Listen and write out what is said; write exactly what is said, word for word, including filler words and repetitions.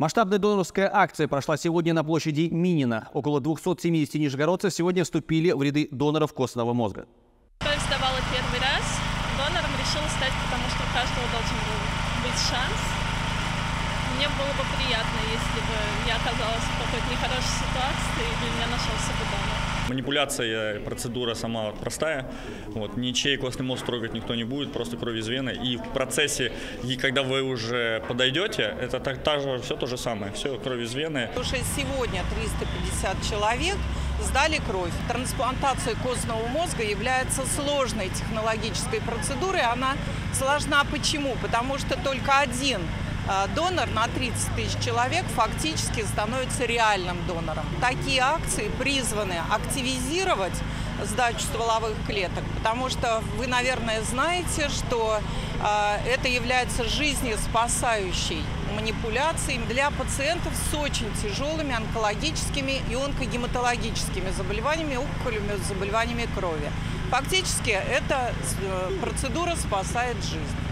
Масштабная донорская акция прошла сегодня на площади Минина. Около двухсот семидесяти нижегородцев сегодня вступили в ряды доноров костного мозга. Я сдавала первый раз. Донором решила стать, потому что у каждого должен был быть шанс. Мне было бы приятно, если бы я оказалась в какой-то нехорошей ситуации, и для меня нашелся бы донор. Манипуляция, процедура сама простая. Вот, ничей костный мозг трогать никто не будет, просто кровь из вены. И в процессе, и когда вы уже подойдете, это так, так же, все то же самое. Все, кровь из вены. Уже сегодня триста пятьдесят человек сдали кровь. Трансплантация костного мозга является сложной технологической процедурой. Она сложна почему? Потому что только один донор на тридцать тысяч человек фактически становится реальным донором. Такие акции призваны активизировать сдачу стволовых клеток, потому что вы, наверное, знаете, что э, это является жизнеспасающей манипуляцией для пациентов с очень тяжелыми онкологическими и онкогематологическими заболеваниями, опухолями, заболеваниями крови. Фактически эта процедура спасает жизнь.